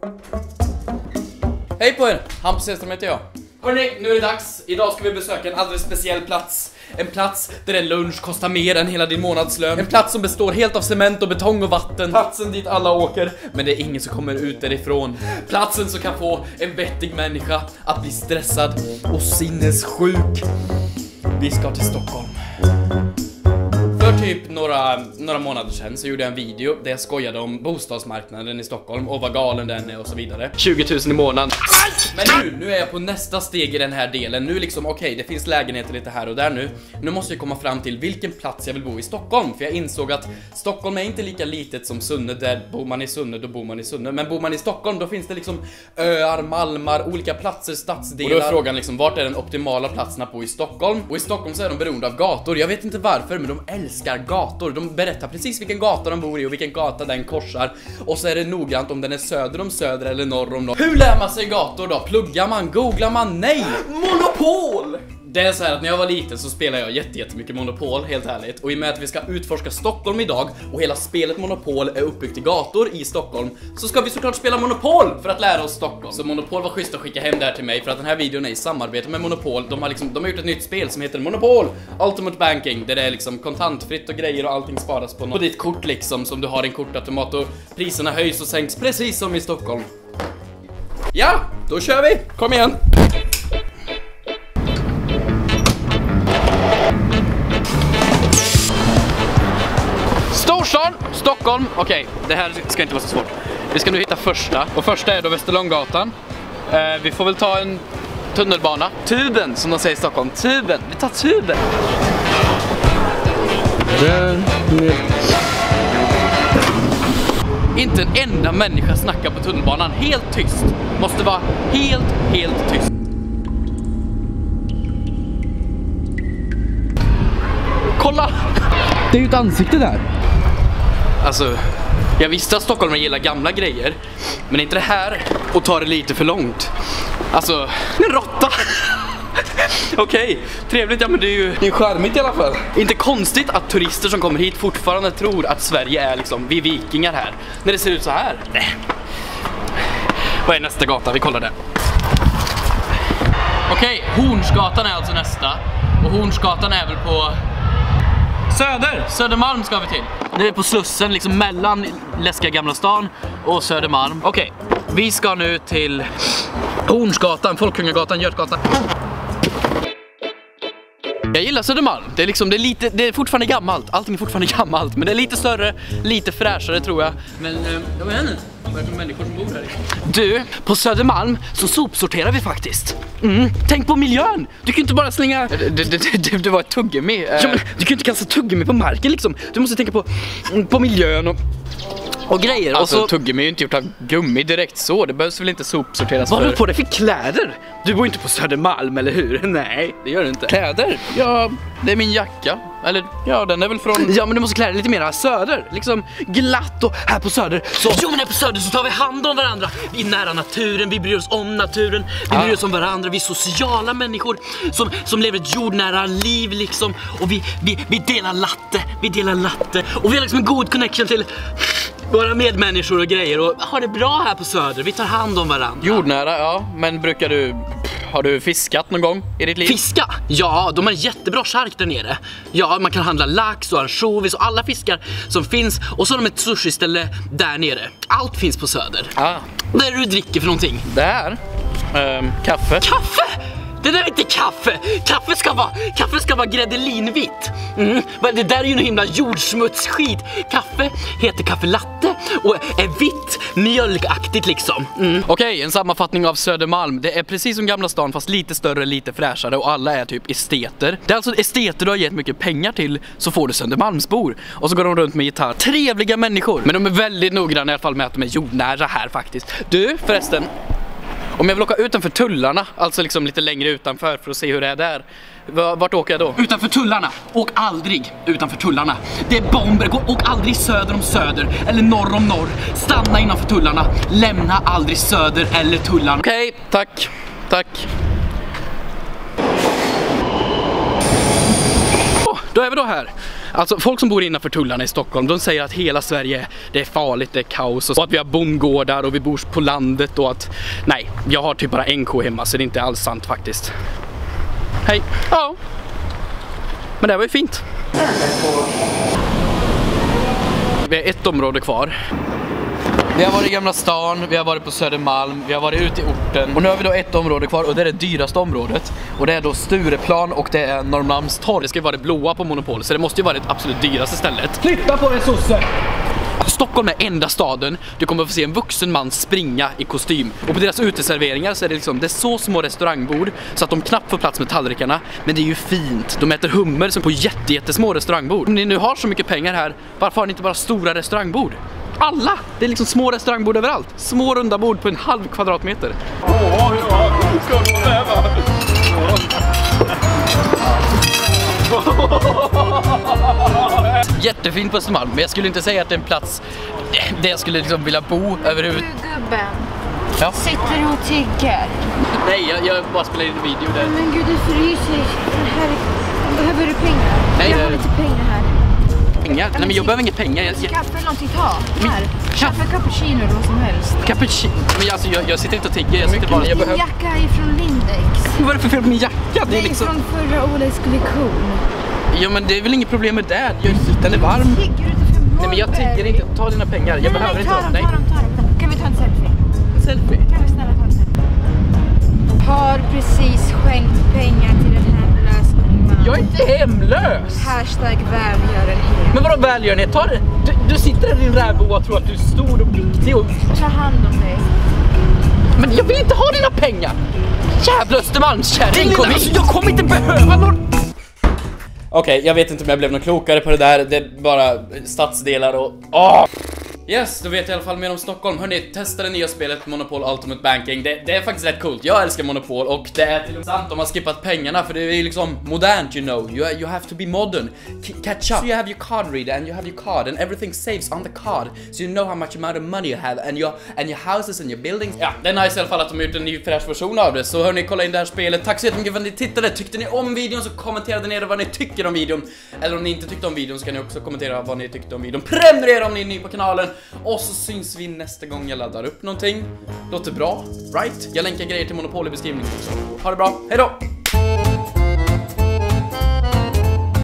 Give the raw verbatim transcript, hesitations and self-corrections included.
Hej på er, Hampus Hedström heter jag. Hörrni, nu är det dags. Idag ska vi besöka en alldeles speciell plats. En plats där en lunch kostar mer än hela din månadslön. En plats som består helt av cement och betong och vatten. Platsen dit alla åker, men det är ingen som kommer ut därifrån. Platsen som kan få en vettig människa att bli stressad och sinnessjuk. Vi ska till Stockholm. För typ några, några månader sedan så gjorde jag en video där jag skojade om bostadsmarknaden i Stockholm och vad galen den är och så vidare. tjugo tusen i månaden. Men nu, nu är jag på nästa steg i den här delen. Nu liksom, okej, okay, det finns lägenheter lite här och där nu. Nu måste jag komma fram till vilken plats jag vill bo i Stockholm. För jag insåg att Stockholm är inte lika litet som Sunne. Där bor man i Sunne, då bor man i Sunne. Men bor man i Stockholm, då finns det liksom öar, malmar, olika platser, stadsdelar. Och då är frågan liksom, vart är den optimala platsen att bo i Stockholm? Och i Stockholm så är de beroende av gator. Jag vet inte varför, men de älskar gator. De berättar precis vilken gata de bor i och vilken gata den korsar. Och så är det noggrant om den är söder om söder eller norr om norr. Hur lär man sig gator då? Pluggar man? Googlar man? Nej! Monopol! Det är så här att när jag var liten så spelade jag jätte, jättemycket Monopol, helt ärligt. Och i och med att vi ska utforska Stockholm idag och hela spelet Monopol är uppbyggt i gator i Stockholm, så ska vi såklart spela Monopol för att lära oss Stockholm. Så Monopol var schysst att skicka hem där till mig för att den här videon är i samarbete med Monopol. De har liksom, de har gjort ett nytt spel som heter Monopol Ultimate Banking, där det är liksom kontantfritt och grejer och allting sparas på, på ditt kort liksom, som du har en kortautomat, och priserna höjs och sänks precis som i Stockholm. Ja, då kör vi! Kom igen! Storstan, Stockholm. Okej, okay, det här ska inte vara så svårt. Vi ska nu hitta första. Och första är då Västerlånggatan. eh, Vi får väl ta en tunnelbana. Tuben, som de säger i Stockholm. Tuben, vi tar tuben. Inte en enda människa snackar på tunnelbanan. Helt tyst. Måste vara helt, helt tyst. Kolla! Det är ju ett ansikte där. Alltså, jag visste att stockholmare gillar gamla grejer, men inte det här, och tar det lite för långt. Alltså, en råtta. Okej, okay, trevligt, ja, men det är ju det är charmigt i alla fall. Inte konstigt att turister som kommer hit fortfarande tror att Sverige är liksom, vi vikingar här, när det ser ut så här. Nej. Vad är nästa gata? Vi kollar där. Okej, okay, Hornsgatan är alltså nästa. Och Hornsgatan är väl på Söder, Södermalm ska vi till. Det är på Slussen, liksom mellan läskiga Gamla stan och Södermalm. Okej, okay. Vi ska nu till Hornsgatan, Folkungagatan, Götgatan. Jag gillar Södermalm. Det är liksom, det är lite, det är fortfarande gammalt. Allting är fortfarande gammalt, men det är lite större, lite fräschare tror jag. Men eh, jag vet inte. Vad är det för människor som bor här? Du, på Södermalm så sopsorterar vi faktiskt. Mm. Tänk på miljön. Du kan inte bara slänga. Det, det, det, det, det var ett tuggummi. Ja, men du kan inte kasta tuggummi på marken liksom. Du måste tänka på, på miljön och och grejer. Alltså, och så tuggummi är ju inte gjort av gummi direkt så. Det behövs väl inte sopsorteras. Vad har du på dig för kläder? Du bor inte på Södermalm, eller hur? Nej, det gör du inte. Kläder? Ja, det är min jacka. Eller, ja, den är väl från... Ja, men du måste klä dig lite mer söder. Liksom glatt, och här på Söder så... Jo, men här på Söder så tar vi hand om varandra. Vi är nära naturen, vi bryr oss om naturen. Vi bryr oss om varandra, vi är sociala människor som, som lever ett jordnära liv liksom. Och vi, vi, vi delar latte, vi delar latte. Och vi har liksom en god connection till våra medmänniskor och grejer. Och har det bra här på Söder, vi tar hand om varandra. Jordnära, ja. Men brukar du... Har du fiskat någon gång i ditt liv? Fiska? Ja, de har jättebra chark där nere. Ja, man kan handla lax och ansjovis och alla fiskar som finns. Och så har de ett sushi-ställe där nere. Allt finns på Söder. Ah. Vad är det du dricker för någonting? Det här? Um, kaffe. Kaffe? Det där är inte kaffe. Kaffe ska vara, kaffe ska vara gräddelinvitt. Mm. Det där är ju en himla jordsmutsskit. Kaffe heter kaffelatte och är vitt, mjölkaktigt liksom. Mm. Okej, okay, en sammanfattning av Södermalm. Det är precis som Gamla stan fast lite större, lite fräschare, och alla är typ esteter. Det är alltså esteter du har gett mycket pengar till, så får du Södermalmsbor. Och så går de runt med gitarr. Trevliga människor. Men de är väldigt noggranna i alla fall med att de är jordnära här faktiskt. Du, förresten, om jag vill åka utanför tullarna, alltså liksom lite längre utanför för att se hur det är där, vart åker jag då? Utanför tullarna. Åk aldrig utanför tullarna. Det är bomber. Åk aldrig söder om söder eller norr om norr. Stanna innanför tullarna. Lämna aldrig söder eller tullarna. Okej, okay, tack. Tack. Oh, då är vi då här. Alltså folk som bor innanför tullarna i Stockholm, de säger att hela Sverige, det är farligt, det är kaos och att vi har bondgårdar och vi bor på landet och att, nej, jag har typ bara en ko hemma så det är inte alls sant faktiskt. Hej. Ja. Men det var ju fint. Vi har ett område kvar. Vi har varit i Gamla stan, vi har varit på Södermalm, vi har varit ute i orten. Och nu har vi då ett område kvar och det är det dyraste området. Och det är då Stureplan och det är Norrmalmstorg. Det ska ju vara det blåa på Monopol, så det måste ju vara det absolut dyraste stället. Flytta på dig, sosse! Stockholm är enda staden du kommer att få se en vuxen man springa i kostym. Och på deras uteserveringar så är det liksom, det är så små restaurangbord så att de knappt får plats med tallrikarna. Men det är ju fint. De äter hummer som på jätte, jättesmå restaurangbord. Om ni nu har så mycket pengar här, varför har ni inte bara stora restaurangbord? Alla! Det är liksom små restaurangbord överallt. Små runda bord på en halv kvadratmeter. Åh, ja, jättefint på Östermalm, men jag skulle inte säga att det är en plats där jag skulle liksom vilja bo överhuvud. Du gubben, ja. Sitter du och tigger? Nej, jag, jag bara spelar in en video där. Men gud, du fryser. Här, behöver du pengar? Nej, jag det... har lite pengar här. Pengar? Nej, men jag behöver inga pengar. Jag, jag... Kaffe eller någonting, ta. Här. Kaffe, cappuccino eller vad som helst. Cappuccino? Men alltså, jag, jag sitter inte och tigger. Jag sitter bara... Jag behöver... Min jacka är från Lindex. Vad är det för fel på min jacka? Det är Nej, liksom... från förra årets kollektion. Ja, men det är väl inget problem med det. Jag, den är varm. Tigger du inte för nej, men jag tigger inte. Ta dina pengar. Jag nej, behöver nej, inte. Ta dem, ta dem, ta dem. Kan vi ta en selfie? En selfie? Kan vi snälla ta en selfie? Har precis skänkt pengar till den hemlösa man. Jag är inte hemlös! Hashtag välgörenhet. Men vadå välgörenhet? Ta det. Du, du sitter där i din rävbo och tror att du är stor och viktig och... Ta hand om dig. Men jag vill inte ha dina pengar! Jävla Östermalmskärring! Alltså, jag kommer inte behöva någon... Okej, okay, jag vet inte om jag blev någon klokare på det där. Det är bara stadsdelar och... Åh! Yes, då vet jag i alla fall mer om Stockholm. Hörrni, testa det nya spelet Monopol Ultimate Banking. Det, det är faktiskt rätt coolt. Jag älskar Monopol och det är till och med sant om man skippat pengarna, för det är liksom modernt, you know. You, you have to be modern. K catch up. So you have your card reader and you have your card and everything saves on the card. So you know how much amount of money you have and your, and your houses and your buildings. Ja, det är nice i alla fall att de har gjort en ny fräsch version av det. Så hörni, kolla in det här spelet. Tack så jättemycket för att ni tittade. Tyckte ni om videon så kommentera där nere vad ni tycker om videon. Eller om ni inte tyckte om videon så kan ni också kommentera vad ni tyckte om videon. Prenumerera om ni är ny på kanalen. Och så syns vi nästa gång jag laddar upp någonting. Låter bra, right? Jag länkar grejer till Monopol i beskrivningen. Ha det bra, hej då!